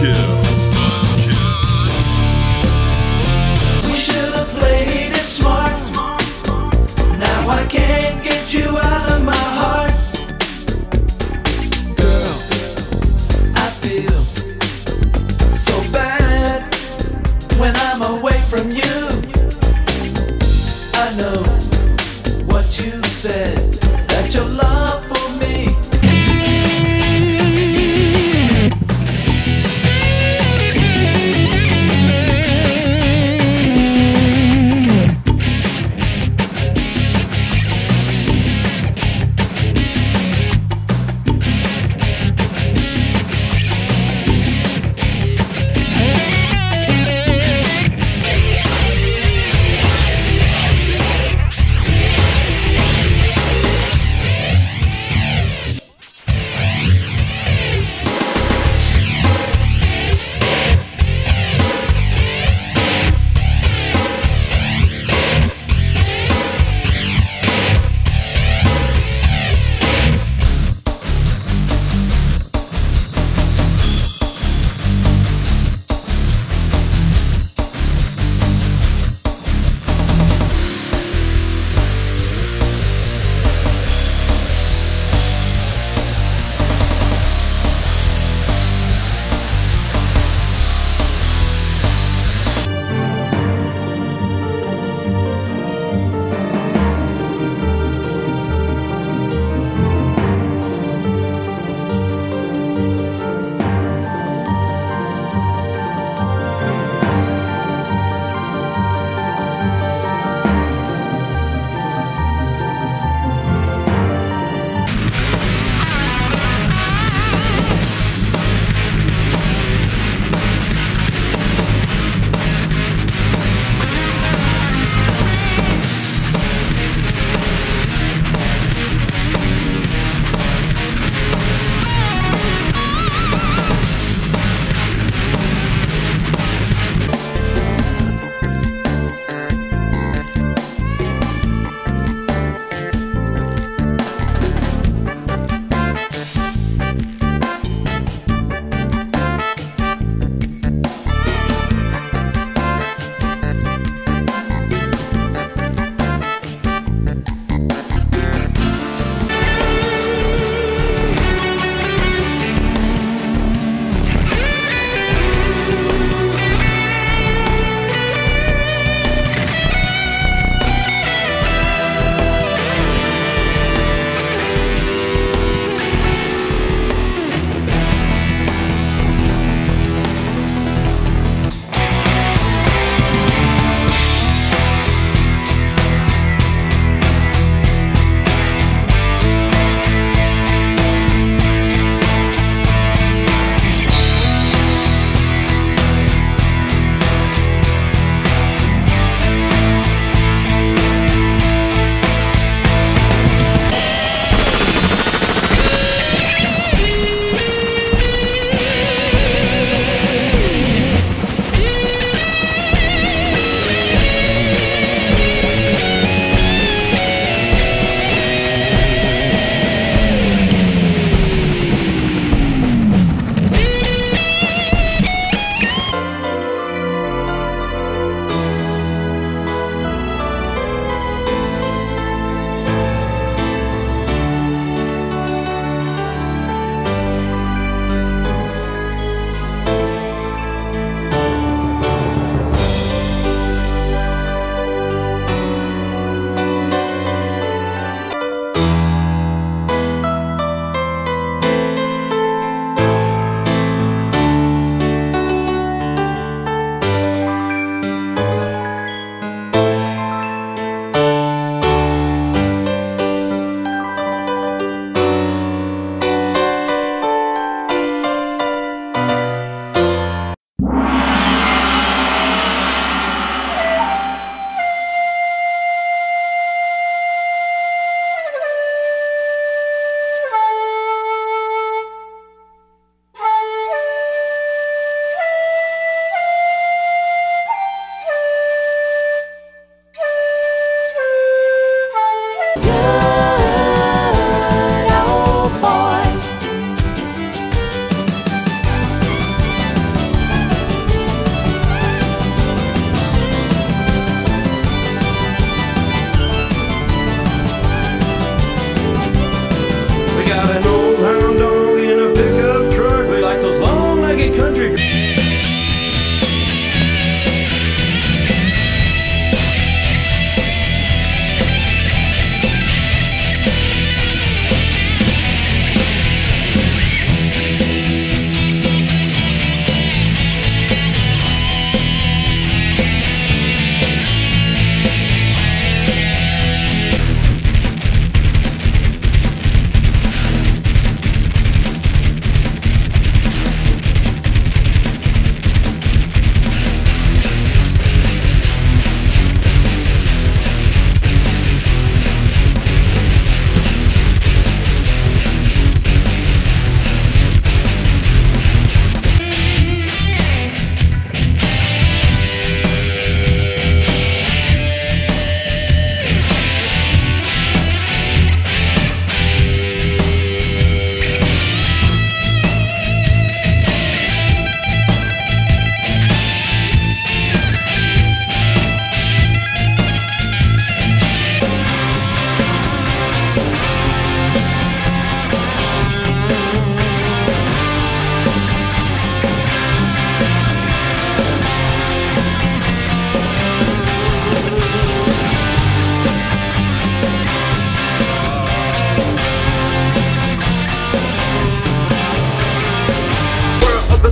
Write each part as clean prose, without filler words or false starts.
Buzzkill. We should have played it smart. Now I can't get you out of my heart. Girl, I feel so bad when I'm away from you. I know what you said, that your love for me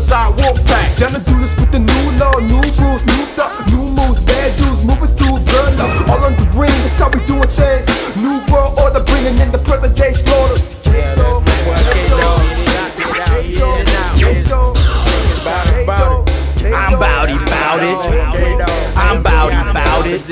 Homicide Wolfpack. Down to do this with the new law, new rules, new thought, new moves, bad dudes moving through blood love. All on the ring, that's how we doing things. New world order, bringing in the present day slaughter. I'm bowdy bout it. I'm bowdy bout it.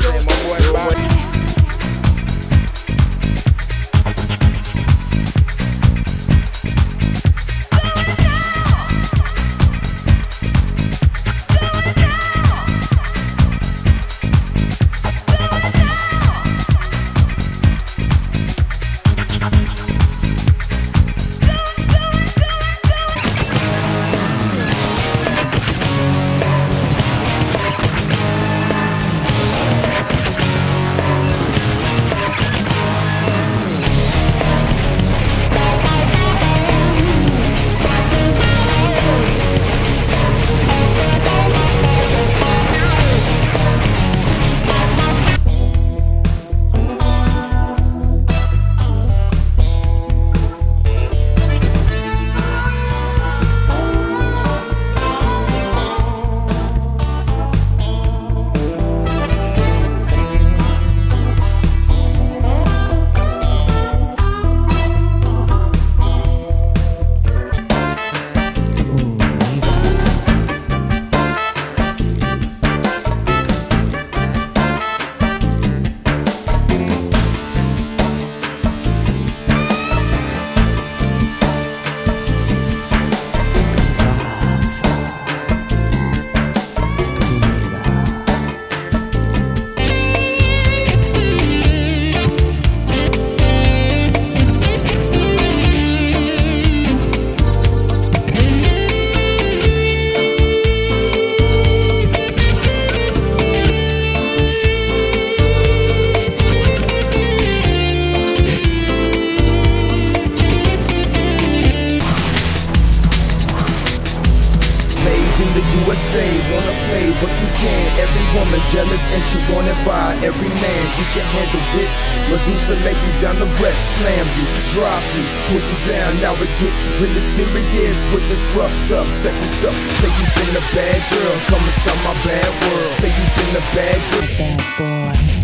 USA, wanna play what you can. Every woman jealous and she want it by every man. You can handle this. Medusa lay you down the breath, slam you, drop you, pull you down. Now it gets really serious with this rough, tough, sexy stuff. Say you been a bad girl, come inside my bad world. Say you been a bad girl. Bad boy.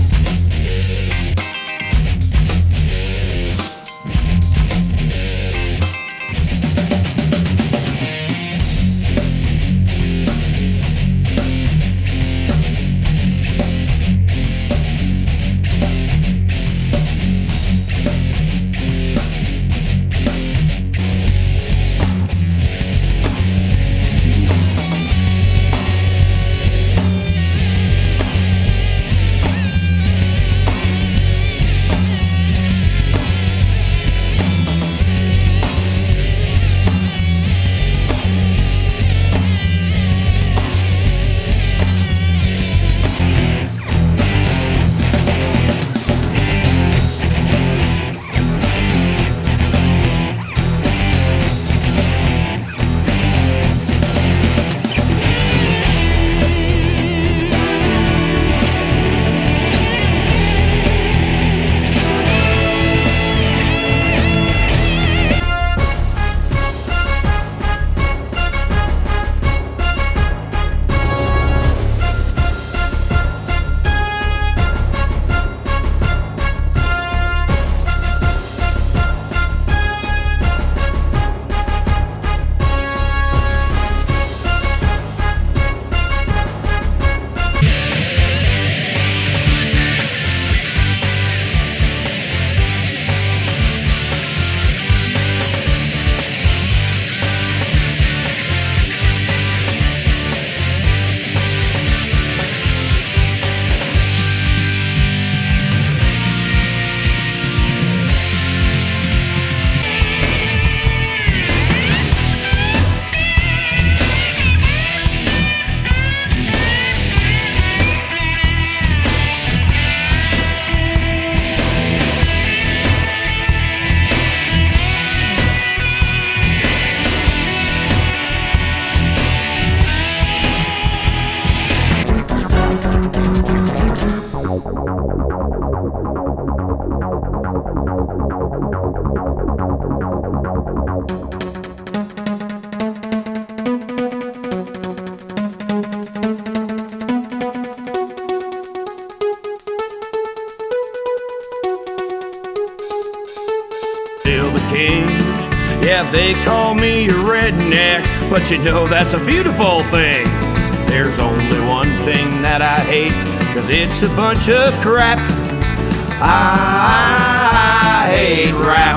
They call me a redneck, but you know that's a beautiful thing. There's only one thing that I hate, 'cause it's a bunch of crap. I hate rap.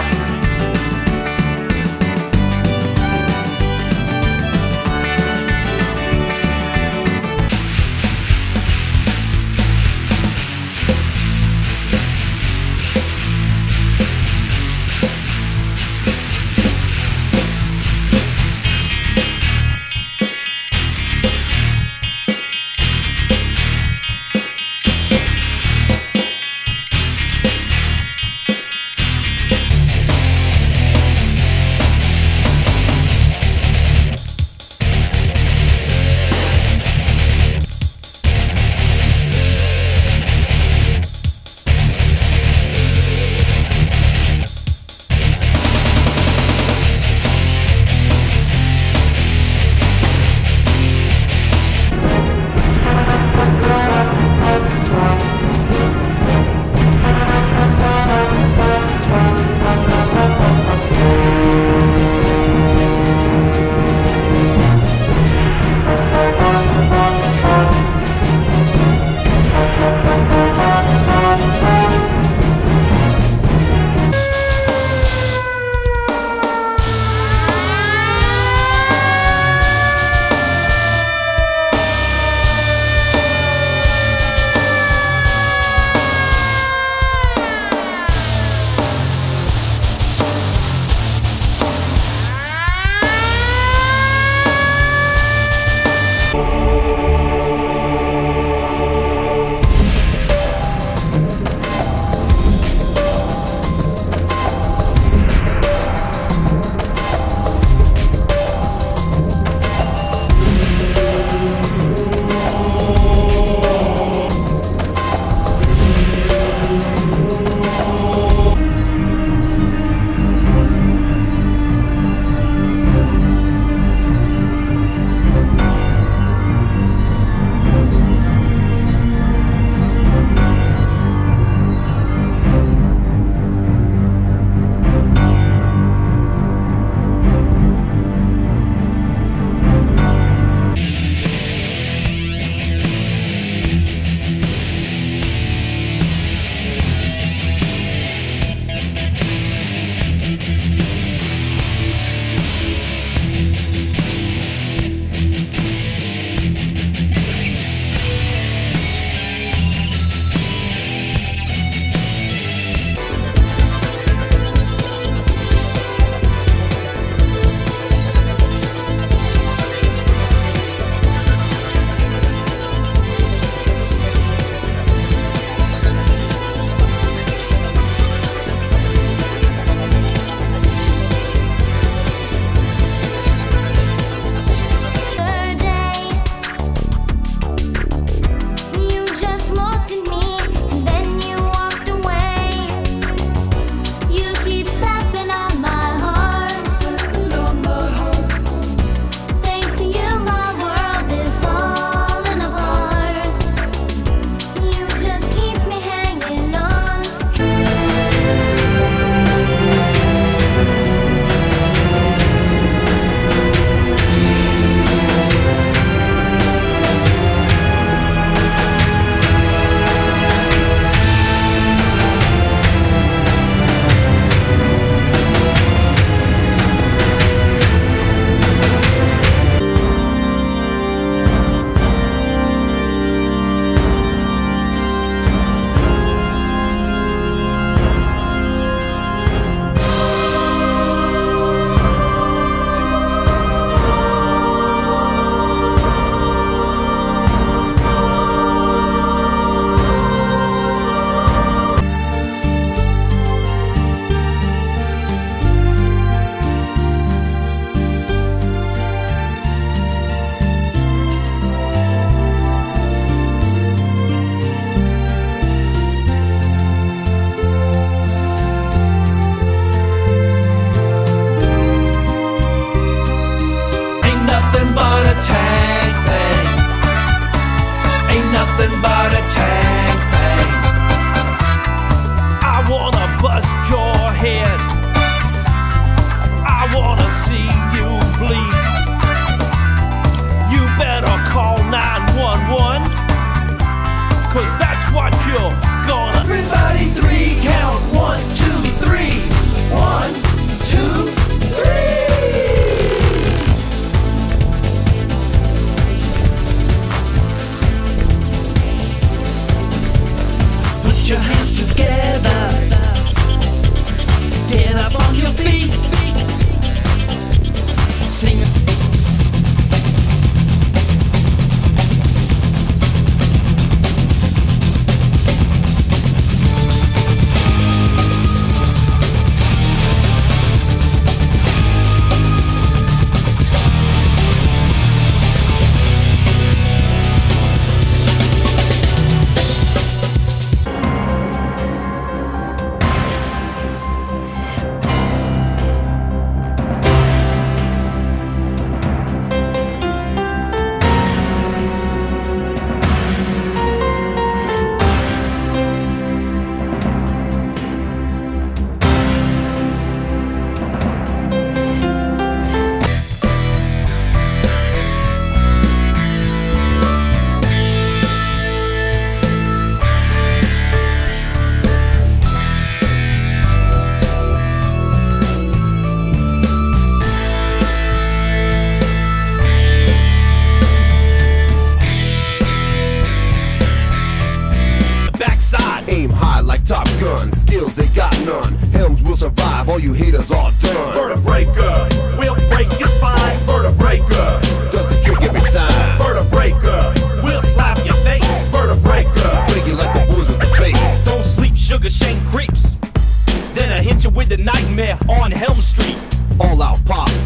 have all you haters all done. Vertebraker, we'll break your spine. Vertebraker, Does the trick every time. vertebraker, we'll slap your face. Vertebraker, Break it like the boys with the bass. don't sleep, Sugar Shane creeps. Then I hit you with the nightmare on Helm Street. All out pops.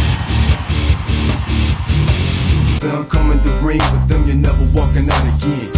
They'll come in the ring, with them you're never walking out again.